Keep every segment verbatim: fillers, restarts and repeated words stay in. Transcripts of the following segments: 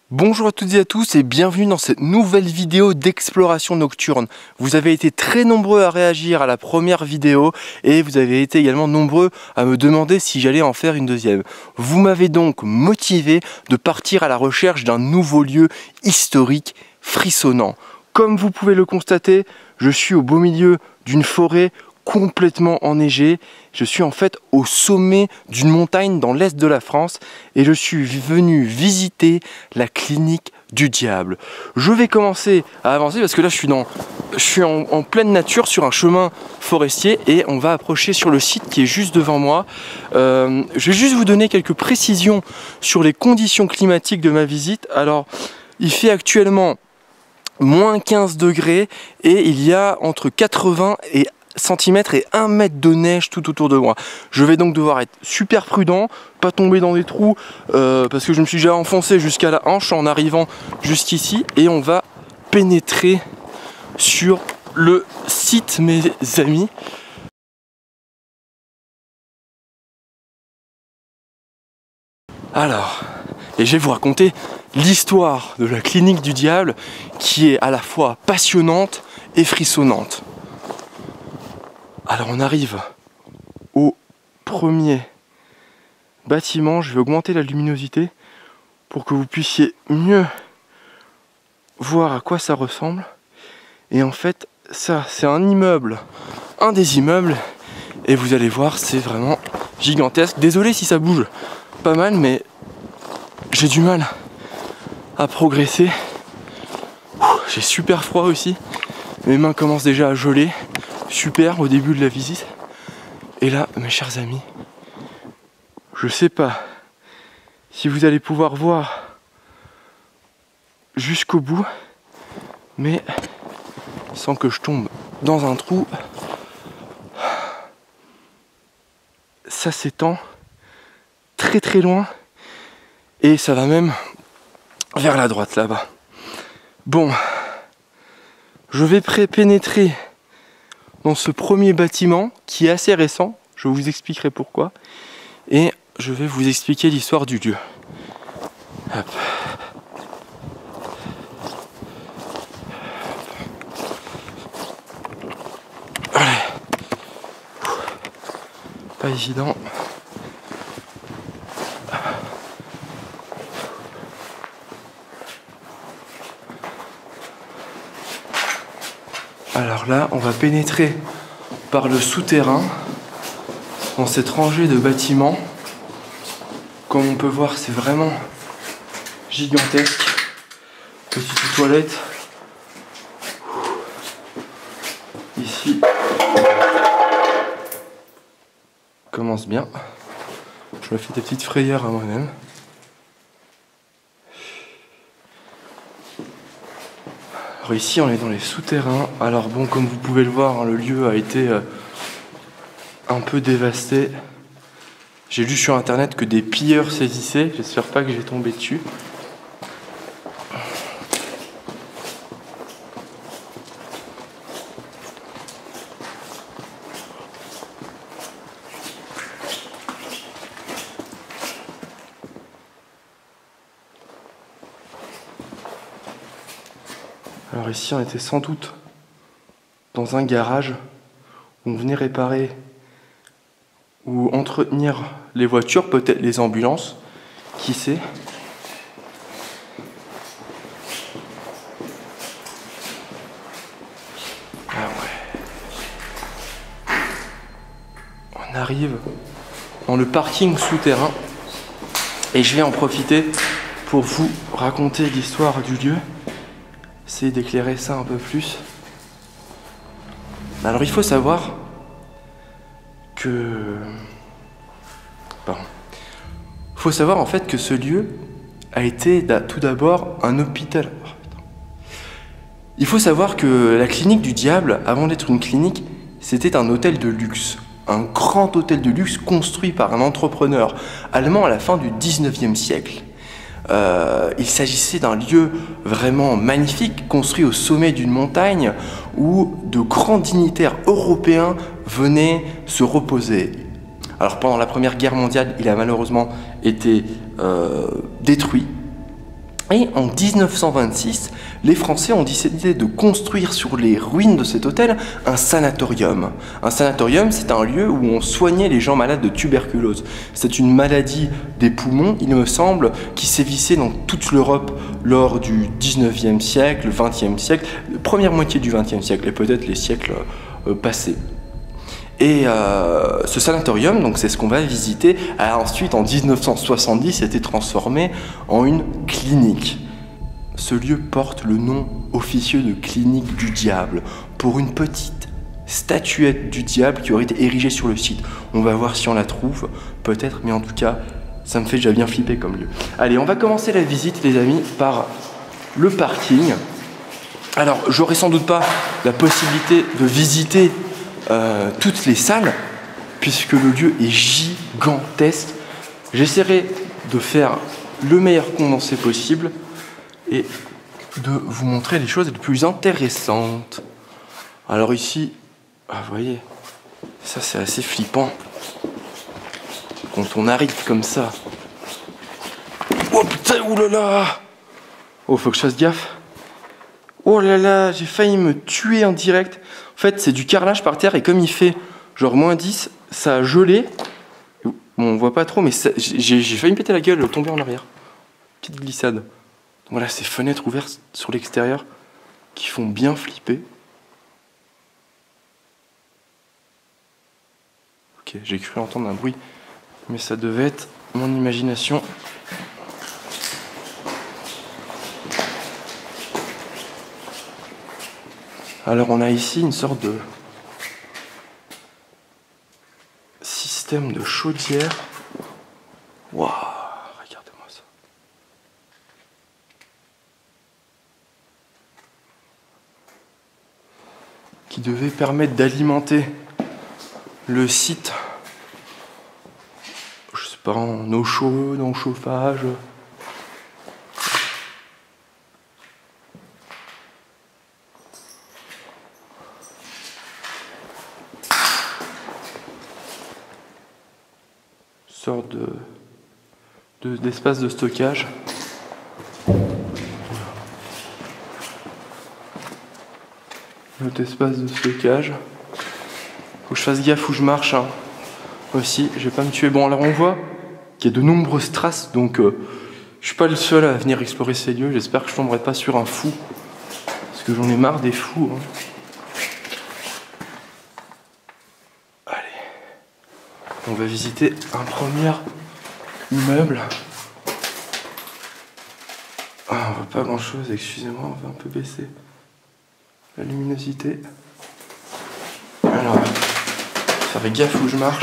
Bonjour à toutes et à tous et bienvenue dans cette nouvelle vidéo d'exploration nocturne. Vous avez été très nombreux à réagir à la première vidéo et vous avez été également nombreux à me demander si j'allais en faire une deuxième. Vous m'avez donc motivé de partir à la recherche d'un nouveau lieu historique frissonnant. Comme vous pouvez le constater, je suis au beau milieu d'une forêt complètement enneigée. Je suis en fait au sommet d'une montagne dans l'est de la France et je suis venu visiter la clinique du diable. Je vais commencer à avancer parce que là je suis, dans, je suis en, en pleine nature sur un chemin forestier et on va approcher sur le site qui est juste devant moi. Euh, je vais juste vous donner quelques précisions sur les conditions climatiques de ma visite. Alors il fait actuellement moins quinze degrés et il y a entre quatre-vingts et centimètres et un mètre de neige tout autour de moi. Je vais donc devoir être super prudent, pas tomber dans des trous euh, parce que je me suis déjà enfoncé jusqu'à la hanche en arrivant jusqu'ici et on va pénétrer sur le site, mes amis. Alors, et je vais vous raconter l'histoire de la clinique du diable qui est à la fois passionnante et frissonnante. Alors on arrive au premier bâtiment, je vais augmenter la luminosité pour que vous puissiez mieux voir à quoi ça ressemble. Et en fait ça c'est un immeuble, un des immeubles et vous allez voir c'est vraiment gigantesque. Désolé si ça bouge pas mal mais j'ai du mal à progresser. J'ai super froid aussi, mes mains commencent déjà à geler. Super au début de la visite. Et là, mes chers amis, je sais pas si vous allez pouvoir voir jusqu'au bout, mais sans que je tombe dans un trou, ça s'étend très très loin et ça va même vers la droite là-bas. Bon, je vais pénétrer dans ce premier bâtiment qui est assez récent, je vous expliquerai pourquoi, et je vais vous expliquer l'histoire du lieu. Hop. Allez. Pas évident. Alors là, on va pénétrer par le souterrain dans cette rangée de bâtiments. Comme on peut voir, c'est vraiment gigantesque. Petite toilette. Ici, commence bien. Je me fais des petites frayeurs à moi-même. Alors ici on est dans les souterrains, alors bon comme vous pouvez le voir, hein, le lieu a été euh, un peu dévasté. J'ai lu sur internet que des pilleurs saisissaient, j'espère pas que j'ai tombé dessus. Alors ici on était sans doute dans un garage où on venait réparer ou entretenir les voitures, peut-être les ambulances, qui sait. Ah ouais. On arrive dans le parking souterrain et je vais en profiter pour vous raconter l'histoire du lieu. Essayer d'éclairer ça un peu plus. Alors il faut savoir que... Pardon. Il faut savoir en fait que ce lieu a été tout d'abord un hôpital. Il faut savoir que la clinique du diable, avant d'être une clinique, c'était un hôtel de luxe. Un grand hôtel de luxe construit par un entrepreneur allemand à la fin du dix-neuvième siècle. Euh, il s'agissait d'un lieu vraiment magnifique, construit au sommet d'une montagne où de grands dignitaires européens venaient se reposer. Alors pendant la Première Guerre mondiale, il a malheureusement été euh, détruit Et en mille neuf cent vingt-six, les Français ont décidé de construire sur les ruines de cet hôtel un sanatorium. Un sanatorium, c'est un lieu où on soignait les gens malades de tuberculose. C'est une maladie des poumons, il me semble, qui sévissait dans toute l'Europe lors du dix-neuvième siècle, le vingtième siècle, la première moitié du vingtième siècle et peut-être les siècles euh, passés. Et euh, ce sanatorium, donc c'est ce qu'on va visiter, a ensuite en mille neuf cent soixante-dix été transformé en une clinique. Ce lieu porte le nom officieux de clinique du diable pour une petite statuette du diable qui aurait été érigée sur le site. On va voir si on la trouve, peut-être, mais en tout cas, ça me fait déjà bien flipper comme lieu. Allez, on va commencer la visite, les amis, par le parking. Alors, j'aurai sans doute pas la possibilité de visiter Euh, toutes les salles, puisque le lieu est gigantesque. J'essaierai de faire le meilleur condensé possible et de vous montrer les choses les plus intéressantes. Alors ici, ah, vous voyez, ça c'est assez flippant. Quand on arrive comme ça. Oh putain, oulala! Oh, faut que je fasse gaffe. Oh là là, j'ai failli me tuer en direct. En fait, c'est du carrelage par terre et comme il fait genre moins dix, ça a gelé. Bon, on voit pas trop, mais j'ai failli me péter la gueule, tomber en arrière. Petite glissade. Donc voilà, ces fenêtres ouvertes sur l'extérieur qui font bien flipper. Ok, j'ai cru entendre un bruit, mais ça devait être mon imagination. Alors on a ici une sorte de système de chaudière. Waouh, regardez-moi ça. Qui devait permettre d'alimenter le site, je sais pas, en eau chaude, en chauffage. Sorte de de d'espace de stockage. Notre espace de stockage. Faut que je fasse gaffe où je marche, hein. Aussi, je vais pas me tuer. Bon, alors on voit qu'il y a de nombreuses traces, donc euh, je suis pas le seul à venir explorer ces lieux. J'espère que je tomberai pas sur un fou, parce que j'en ai marre des fous, hein. On va visiter un premier immeuble. Ah, on voit pas grand chose, excusez-moi, on va un peu baisser la luminosité. Alors, faire gaffe où je marche.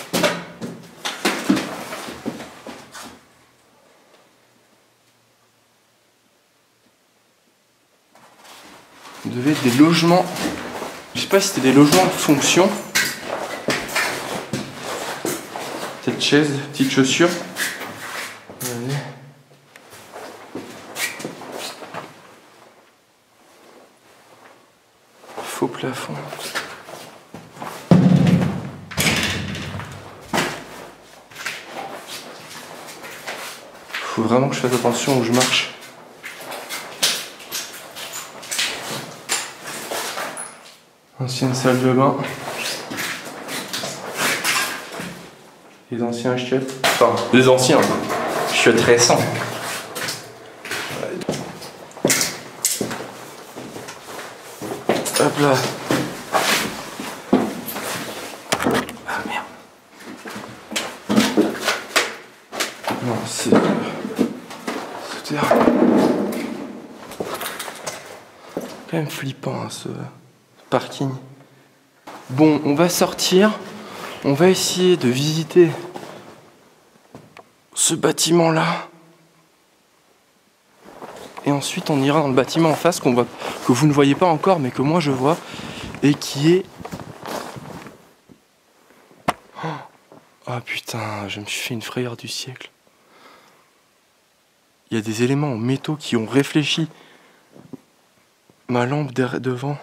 Il devait être des logements. Je sais pas si c'était des logements de fonction. Petite chaise, petite chaussure. Allez. Faux plafond. Faut vraiment que je fasse attention où je marche. Ancienne salle de bain. Les anciens chiottes. Enfin, les anciens. Chiottes récents. Hop là. Ah merde. Non, c'est souterrain. Quand même flippant, hein, ce parking. Bon, on va sortir. On va essayer de visiter ce bâtiment-là. Et ensuite, on ira dans le bâtiment en face qu'on voit, que vous ne voyez pas encore, mais que moi je vois. Et qui est... Oh, oh putain, je me suis fait une frayeur du siècle. Il y a des éléments en métaux qui ont réfléchi ma lampe devant.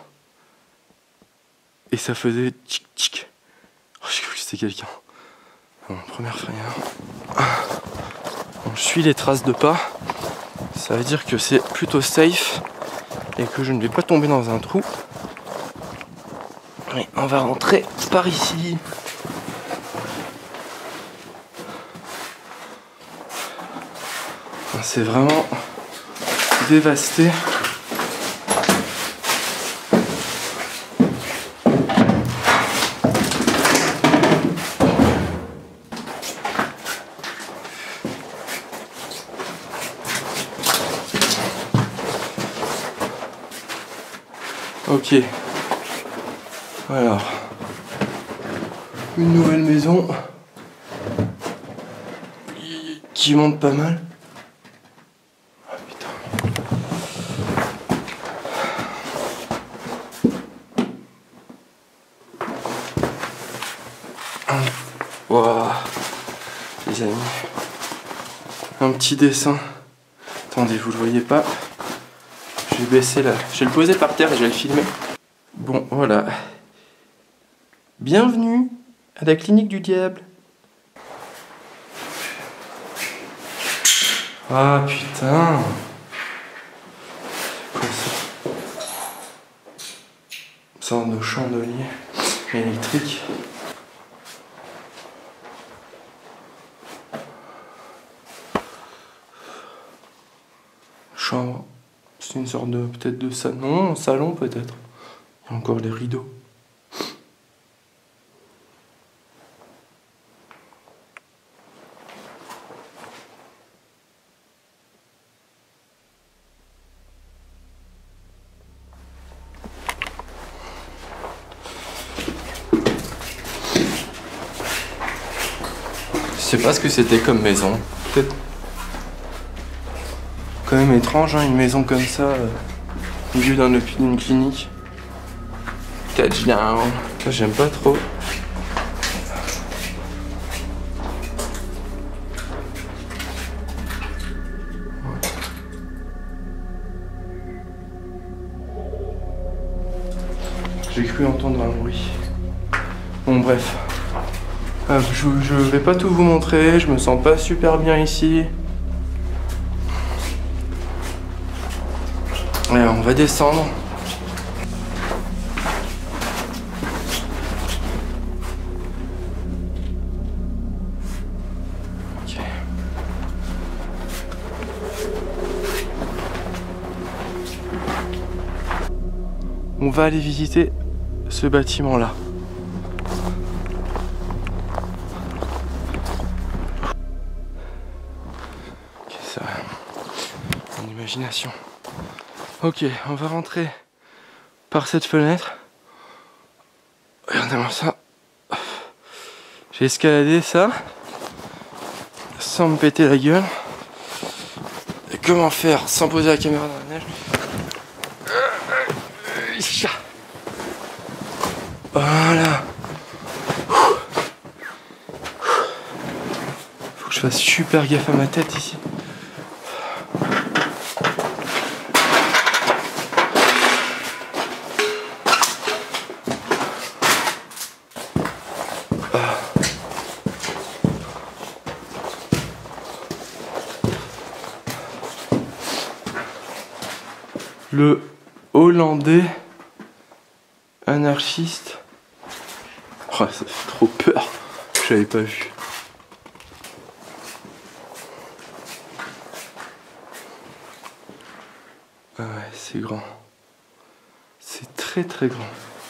Et ça faisait tchic tchic. Oh, j'ai cru que c'était quelqu'un. Bon, première frayeur. Bon, je suis les traces de pas. Ça veut dire que c'est plutôt safe et que je ne vais pas tomber dans un trou. Et on va rentrer par ici. C'est vraiment dévasté. Ok. Alors, une nouvelle maison qui monte pas mal. Ah putain. Waouh, les amis. Un petit dessin. Attendez, vous le voyez pas. Je vais baisser là. Je vais le poser par terre et je vais le filmer. Bon, voilà. Bienvenue à la clinique du diable. Ah putain. Quoi ça? Une sorte de chandelier électrique. Chambre. C'est une sorte de peut-être de salon. Non, salon peut-être. Il y a encore les rideaux. Je sais pas ce que c'était comme maison. Peut-être. Quand même étrange, hein, une maison comme ça, euh, au milieu d'une clinique. Touchdown. Ça, j'aime pas trop. J'ai cru entendre un bruit. Bon, bref. Euh, je, je vais pas tout vous montrer, je me sens pas super bien ici. Allez, on va descendre. Ok. On va aller visiter ce bâtiment-là. Ok, ça. Mon imagination. Ok, on va rentrer par cette fenêtre. Regardez-moi ça. J'ai escaladé ça sans me péter la gueule. Et comment faire sans poser la caméra dans la neige? Voilà. Faut que je fasse super gaffe à ma tête ici. Le Hollandais anarchiste. Oh, ça fait trop peur. Je l'avais pas vu. Ah ouais, c'est grand. C'est très très grand.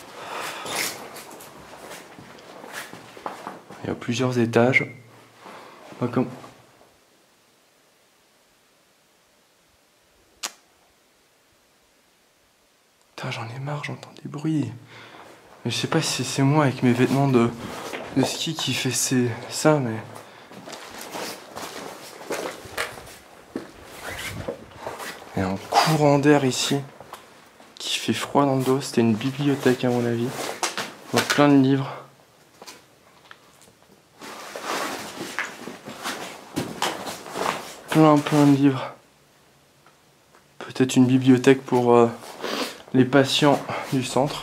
Il y a plusieurs étages. Comme... Putain, j'en ai marre, j'entends des bruits. Mais je sais pas si c'est moi avec mes vêtements de, de ski qui fait ces, ça, mais... Il y a un courant d'air ici qui fait froid dans le dos. C'était une bibliothèque à mon avis. Donc plein de livres. Plein plein de livres. Peut-être une bibliothèque pour euh, les patients du centre.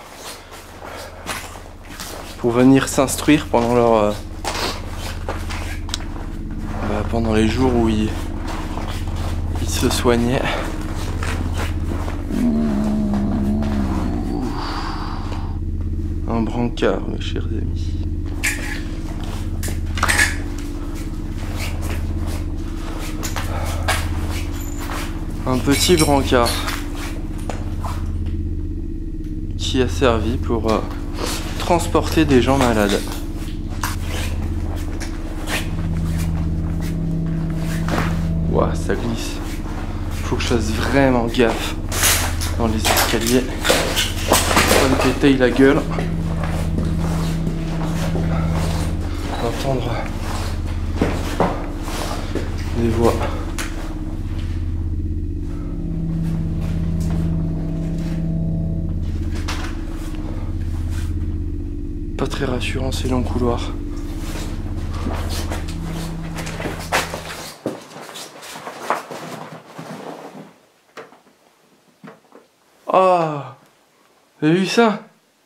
Pour venir s'instruire pendant leur euh, euh, pendant les jours où ils, ils se soigner. Un brancard, mes chers amis. Un petit brancard qui a servi pour euh, transporter des gens malades. Ouah, ça glisse. Faut que je fasse vraiment gaffe dans les escaliers. Pas me péter la gueule. Entendre des voix. Pas très rassurant ces longs couloirs. Oh, vous avez vu ça?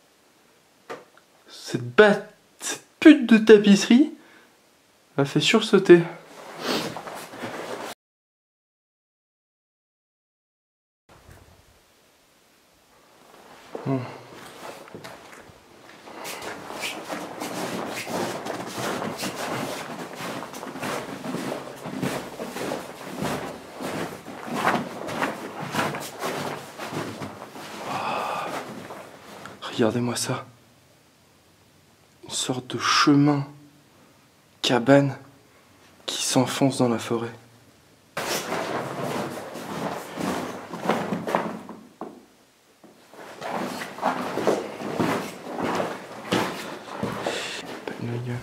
Cette batte, cette pute de tapisserie m'a fait sursauter. Bon. Regardez-moi ça. Une sorte de chemin, cabane, qui s'enfonce dans la forêt. Pas une gueule.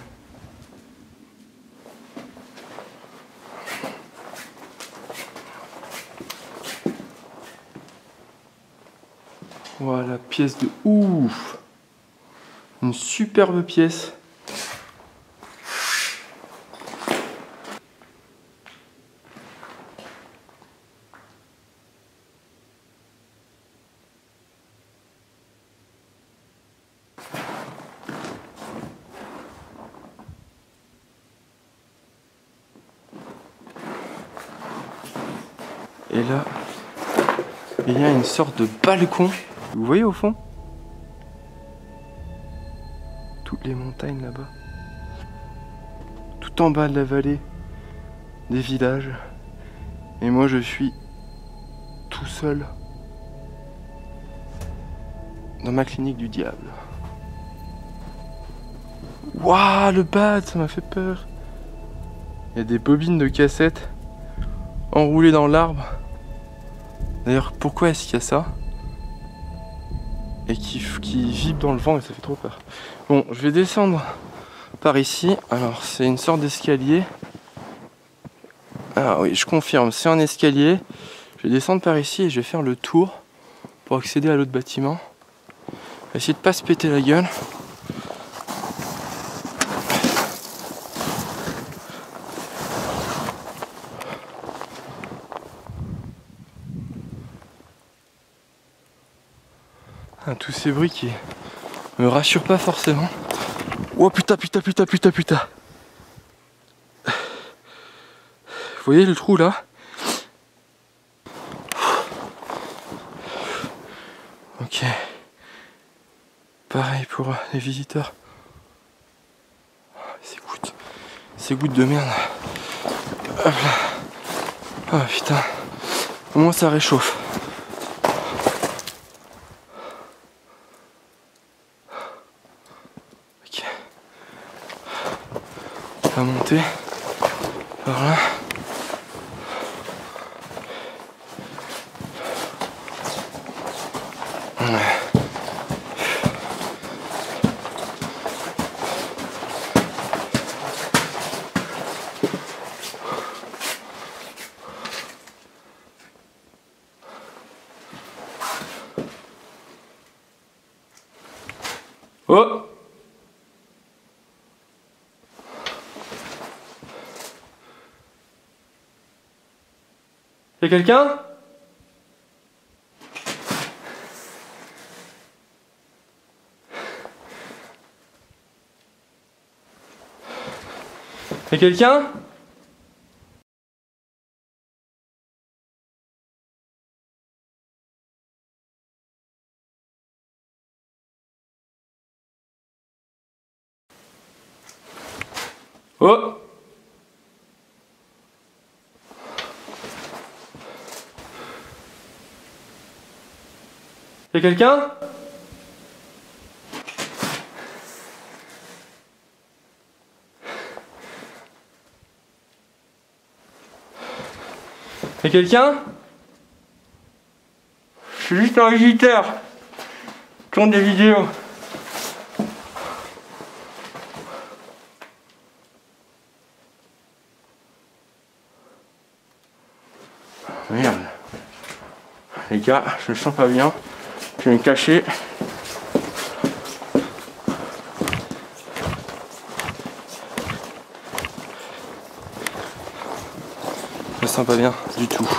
Voilà, pièce de ouf. Une superbe pièce. Et là, il y a une sorte de balcon. Vous voyez au fond? Toutes les montagnes là-bas. Tout en bas de la vallée, des villages. Et moi je suis tout seul dans ma clinique du diable. Waouh, le bad, ça m'a fait peur. Il y a des bobines de cassettes enroulées dans l'arbre. D'ailleurs, pourquoi est-ce qu'il y a ça? Et qui, qui vibre dans le vent et ça fait trop peur. Bon, je vais descendre par ici. Alors, c'est une sorte d'escalier. Ah oui, je confirme, c'est un escalier. Je vais descendre par ici et je vais faire le tour pour accéder à l'autre bâtiment. Essayer de pas se péter la gueule. Ah, tous ces bruits qui me rassurent pas forcément. Oh putain, putain, putain, putain, putain. Vous voyez le trou là? Ok. Pareil pour les visiteurs. Ces gouttes. Ces gouttes de merde. Hop là. Oh putain. Au moins ça réchauffe. Ok. On va monter par là. Oh! Y'a quelqu'un? Y'a quelqu'un? Oh! Y'a quelqu'un? Y'a quelqu'un? Je suis juste un visiteur. Je tourne des vidéos. Merde. Les gars, je me sens pas bien. Je vais me cacher. Je me sens pas bien du tout.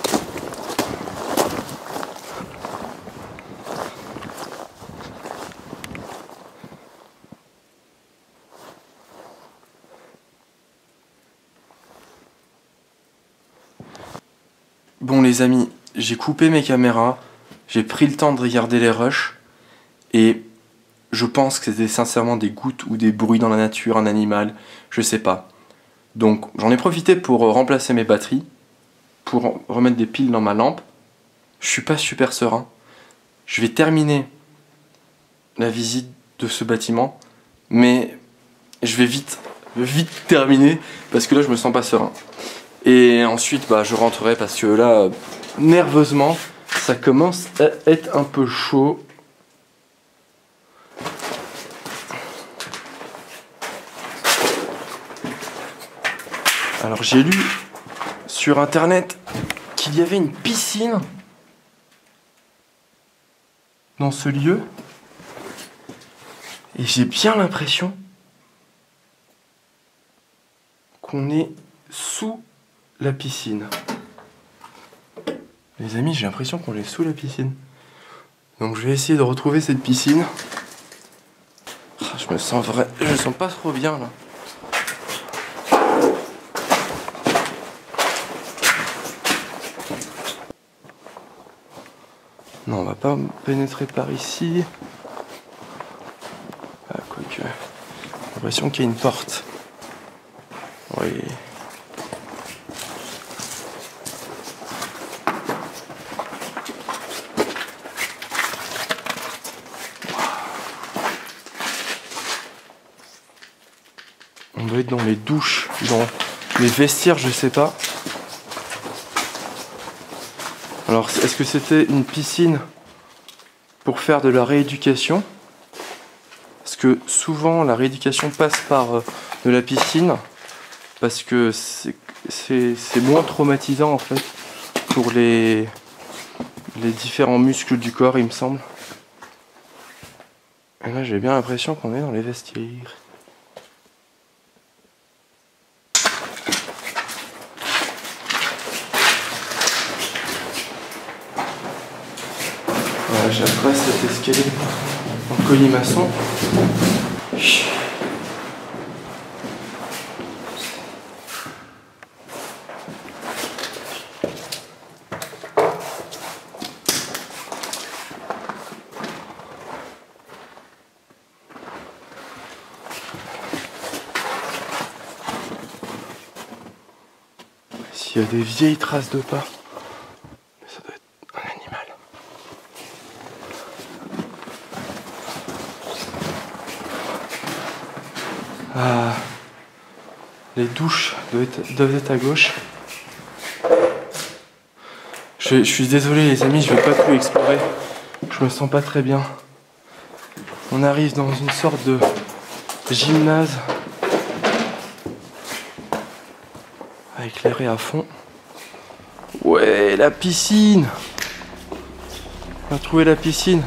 Bon les amis, j'ai coupé mes caméras, j'ai pris le temps de regarder les rushs et je pense que c'était sincèrement des gouttes ou des bruits dans la nature, un animal, je sais pas. Donc j'en ai profité pour remplacer mes batteries, pour remettre des piles dans ma lampe. Je suis pas super serein. Je vais terminer la visite de ce bâtiment, mais je vais vite, vite terminer parce que là je me sens pas serein. Et ensuite, bah, je rentrerai parce que là, nerveusement, ça commence à être un peu chaud. Alors, j'ai lu sur internet qu'il y avait une piscine dans ce lieu. Et j'ai bien l'impression qu'on est sous la piscine. Les amis, j'ai l'impression qu'on est sous la piscine. Donc je vais essayer de retrouver cette piscine. Je me sens vrai, je me sens pas trop bien là. Non, on va pas pénétrer par ici. Ah, quoique. J'ai l'impression qu'il y a une porte. Oui. On doit être dans les douches, dans les vestiaires, je sais pas. Alors, est-ce que c'était une piscine pour faire de la rééducation? Parce que souvent, la rééducation passe par euh, de la piscine, parce que c'est moins traumatisant en fait pour les, les différents muscles du corps, il me semble. Et là, j'ai bien l'impression qu'on est dans les vestiaires. Voilà, j'appresse cet escalier en colimaçon. S'il y a des vieilles traces de pas, ça doit être un animal. Ah, les douches doivent être, doivent être à gauche. Je, je suis désolé les amis, je vais pas tout explorer. Je me sens pas très bien. On arrive dans une sorte de gymnase. Éclairé à fond. Ouais, la piscine. On a trouvé la piscine.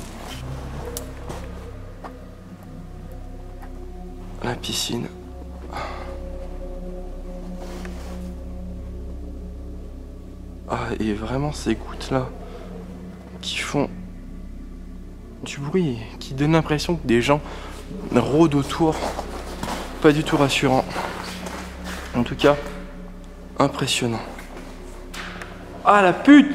La piscine. Ah, et vraiment ces gouttes là qui font du bruit, qui donnent l'impression que des gens rôdent autour. Pas du tout rassurant. En tout cas, impressionnant. Ah la pute!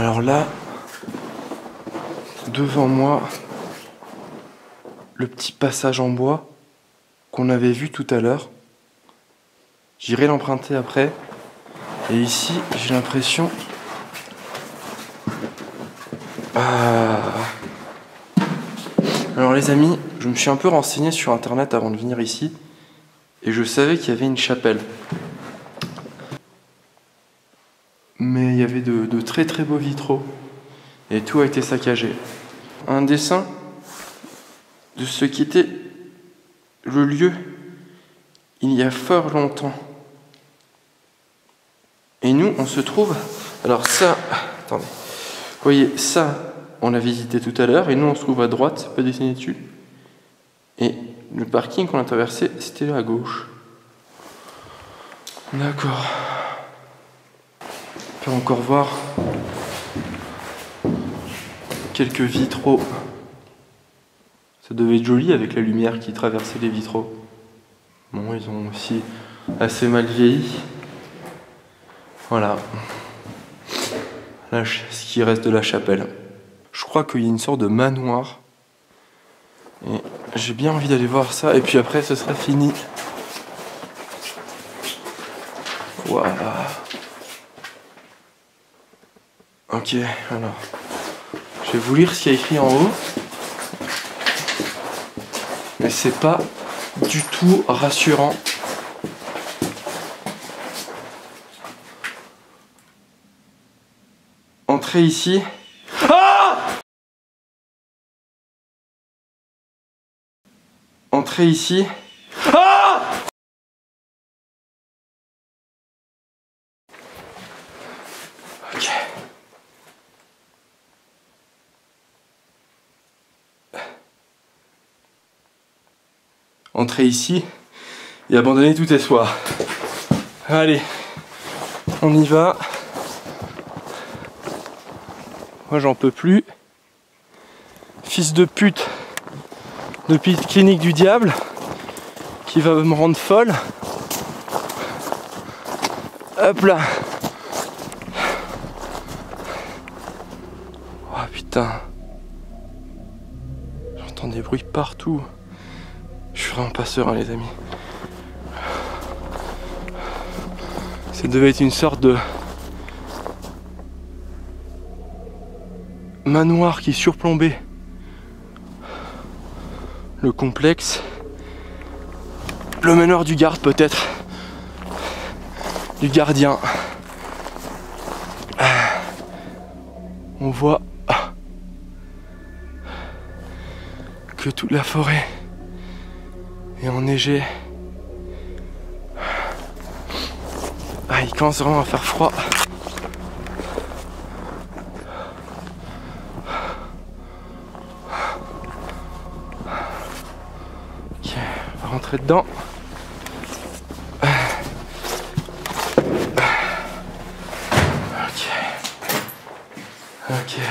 Alors là, devant moi, le petit passage en bois qu'on avait vu tout à l'heure. J'irai l'emprunter après. Et ici, j'ai l'impression... Ah. Alors les amis, je me suis un peu renseigné sur internet avant de venir ici. Et je savais qu'il y avait une chapelle. Mais il y avait de, de très très beaux vitraux. Et tout a été saccagé. Un dessin de ce qui était le lieu il y a fort longtemps. Et nous, on se trouve... Alors ça... Attendez. Vous voyez, ça, on l'a visité tout à l'heure. Et nous, on se trouve à droite, c'est pas dessiné dessus. Et le parking qu'on a traversé, c'était là à gauche. D'accord. On peut encore voir quelques vitraux. Ça devait être joli avec la lumière qui traversait les vitraux. Bon, ils ont aussi assez mal vieilli. Voilà. Là, ce qui reste de la chapelle. Je crois qu'il y a une sorte de manoir. Et j'ai bien envie d'aller voir ça. Et puis après, ce sera fini. Voilà. Ok, alors. Je vais vous lire ce qu'il y a écrit en haut. Mais c'est pas du tout rassurant. Entrez ici. Ah! Entrez ici. Ah! Ok. Entrez ici et abandonnez tout espoir. Allez, on y va. Moi j'en peux plus. Fils de pute de petite clinique du diable qui va me rendre folle. Hop là. Oh putain. J'entends des bruits partout. Je suis vraiment pas serein les amis. Ça devait être une sorte de manoir qui surplombait le complexe. Le manoir du garde peut-être. Du gardien. On voit que toute la forêt est enneigée. Ah, il commence vraiment à faire froid. Ok, on va rentrer dedans. Ok. Ok.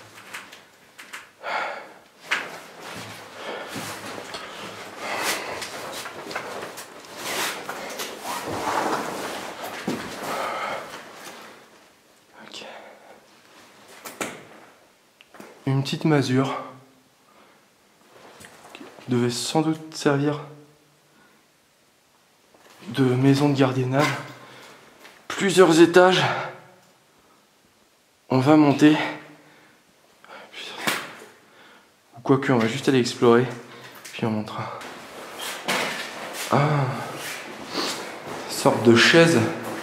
Une petite masure qui devait sans doute servir de maison de gardiennage. Plusieurs étages. On va monter. Quoique, on va juste aller explorer. Puis on montera. Ah, sorte de chaise.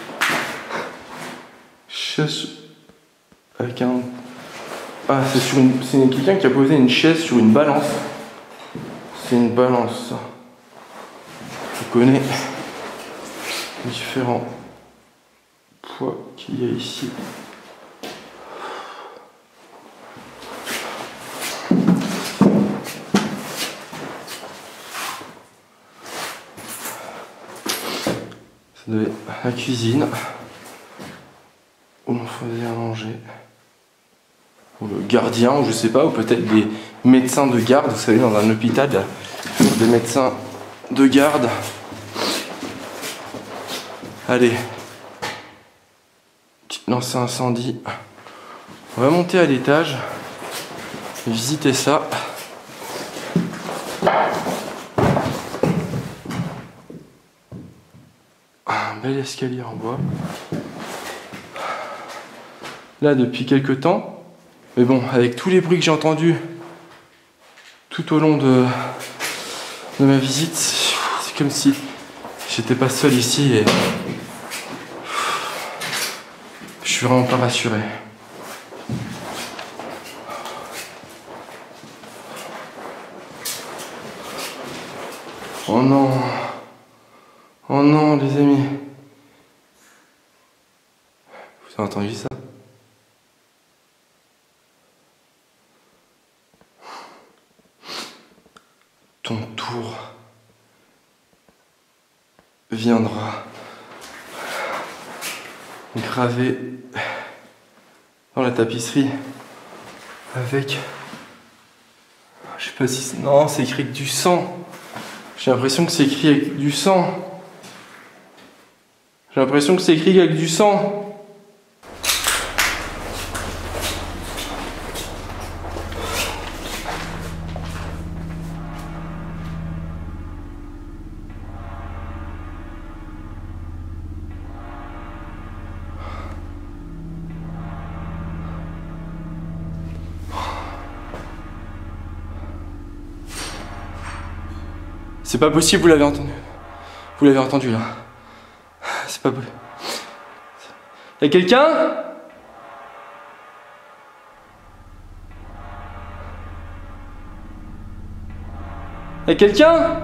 Chaise avec un... Ah, c'est sur une... c'est quelqu'un qui a posé une chaise sur une balance. C'est une balance. Je connais différents poids qu'il y a ici. Ça devait être la cuisine où on faisait à manger. Ou le gardien, ou je sais pas, ou peut-être des médecins de garde. Vous savez, dans un hôpital, il y a des médecins de garde. Allez, petite lance à incendie. On va monter à l'étage, visiter ça. Un bel escalier en bois. Là, depuis quelques temps, mais bon, avec tous les bruits que j'ai entendus tout au long de, de ma visite, c'est comme si j'étais pas seul ici et je suis vraiment pas rassuré. Oh non, oh non les amis, vous avez entendu ça? Ton tour viendra, gravé dans la tapisserie avec, je sais pas si c'est, non, c'est écrit avec du sang. J'ai l'impression que c'est écrit avec du sang. J'ai l'impression que c'est écrit avec du sang. C'est pas possible, vous l'avez entendu. Vous l'avez entendu là. C'est pas possible. Y'a quelqu'un? Y'a quelqu'un?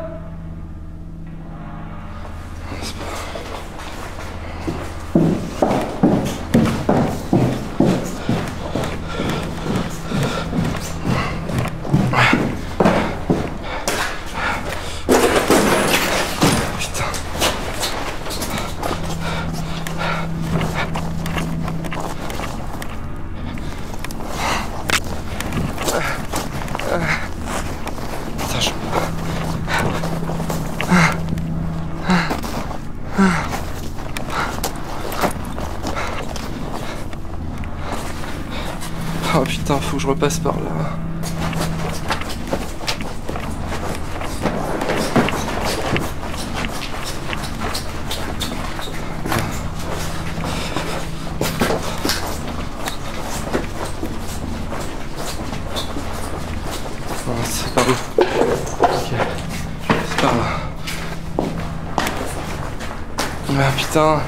Oh putain, faut que je repasse par là. Non, c'est par où? Ok, c'est par là. Ah putain.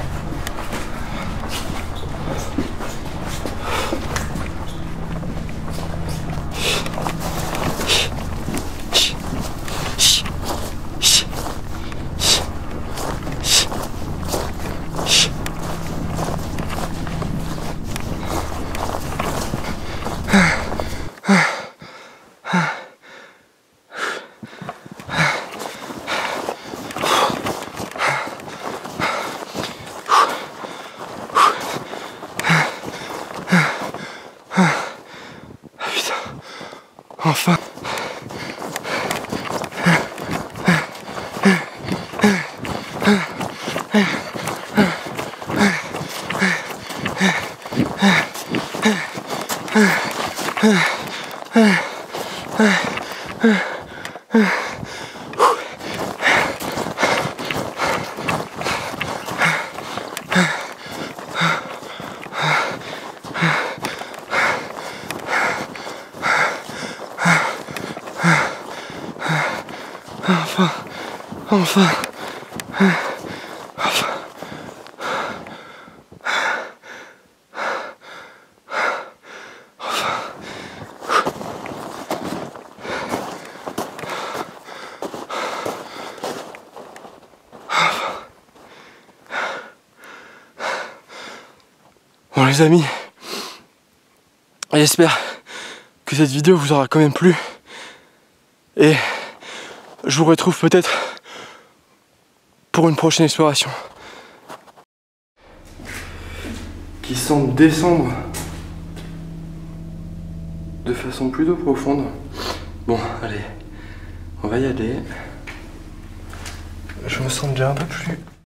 Enfin. Enfin, enfin, enfin. Bon les amis, j'espère que cette vidéo vous aura quand même plu et je vous retrouve peut-être pour une prochaine exploration qui semble descendre de façon plutôt profonde. Bon, allez, on va y aller. Je me sens déjà un peu plus